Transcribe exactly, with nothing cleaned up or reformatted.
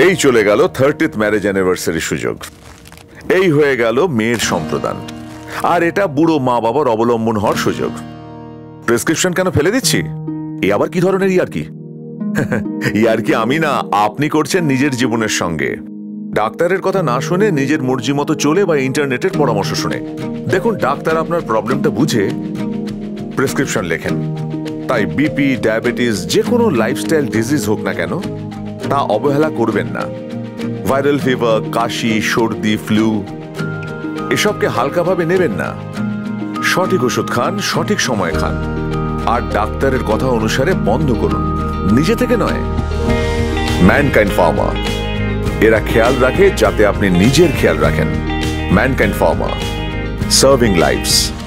এই চলে গেল থার্টিথ ম্যারেজ অ্যানিভার্সারি সুযোগ, এই হয়ে গেল মেয়ের সম্প্রদান, আর এটা বুড়ো মা বাবার অবলম্বন হওয়ার সুযোগ। প্রেসক্রিপশন কেন ফেলে দিচ্ছি? এ আবার কি ধরনের ইয়ার্কি? ইয়ার্কি আমি না, আপনি করছেন নিজের জীবনের সঙ্গে। ডাক্তারের কথা না শুনে নিজের মর্জি মতো চলে বা ইন্টারনেটের পরামর্শ শুনে। দেখুন, ডাক্তার আপনার প্রবলেমটা বুঝে প্রেসক্রিপশন লেখেন। তাই বিপি, ডায়াবেটিস, যে কোনো লাইফস্টাইল ডিজিজ হোক না কেন, তা অবহেলা করবেন না। ভাইরাল ফিভার, কাশি, সর্দি, ফ্লু এসবকে হালকাভাবে নেবেন না। সঠিক ওষুধ খান, সঠিক সময় খান, আর ডাক্তারের কথা অনুসারে বন্ধ করুন, নিজে থেকে নয়। ম্যানকাইন্ড ফার্মা, এরা খেয়াল রাখে যাতে আপনি নিজের খেয়াল রাখেন। Mankind pharma, serving lives.